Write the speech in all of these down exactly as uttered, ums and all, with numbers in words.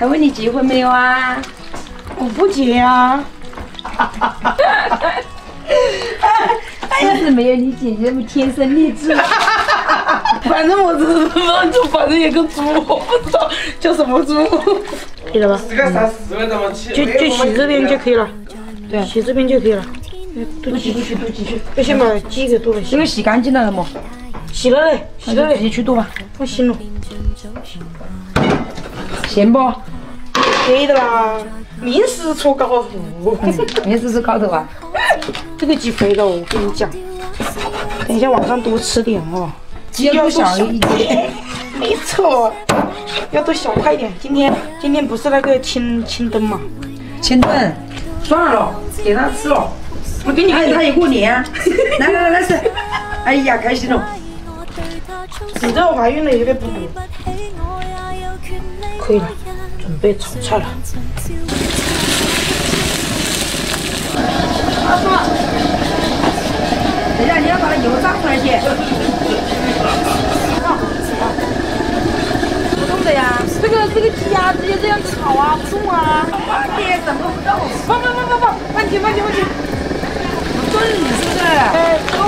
他问你结婚没有啊？ 我不结啊。 但是没有你姐姐那么天生丽质。 反正我只是就反正有个猪，我不知道叫什么猪。可以了吧？ 这个三四万怎么起？ 就就洗这边就可以了。 对， 洗这边就可以了。 不洗不洗不洗， 要先把鸡给剁了。 这个洗干净了了么？ 洗了嘞，洗了嘞， 直接去剁吧。 放心了。 咸不？ 可以的啦，名师出高徒。 名师出高徒啊！ 这个鸡肥了，我跟你讲。等一下晚上多吃点哦。 鸡要多小一点。 没错，要多小块一点。今天今天不是那个清清灯嘛？ 清炖，算了，给他吃了。 我给你， 他他也过年啊！来来来来吃，哎呀，开心了！ 你这我怀孕了有点不补。可以了，准备炒菜了。 阿叔，等一下你要把它油炸出来先。不动的呀， 这个这个鸡呀，直接这样子炒啊，不动啊。 你怎么不动？ 放放放放放，慢点慢点慢点。 炖是不是？ 哎，炖。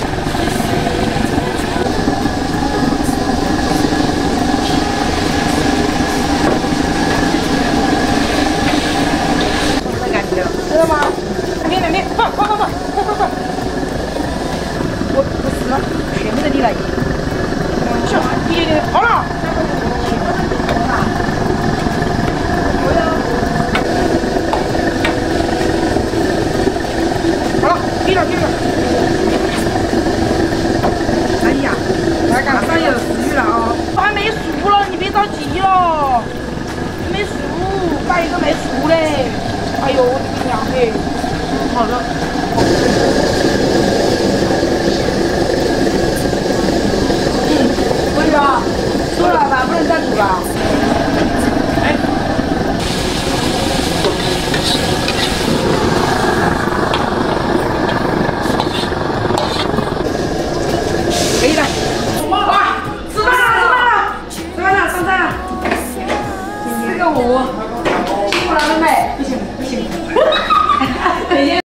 知道吗？两边两边，放放放放放放放。我我死了， 全部的力了。 是，一点点，好了。好了，闭了闭了。 哎呀，马上有食欲了啊！ 我还没熟了，你别着急了，没熟，再一个没熟嘞。哎呦，我的娘嘞！好了，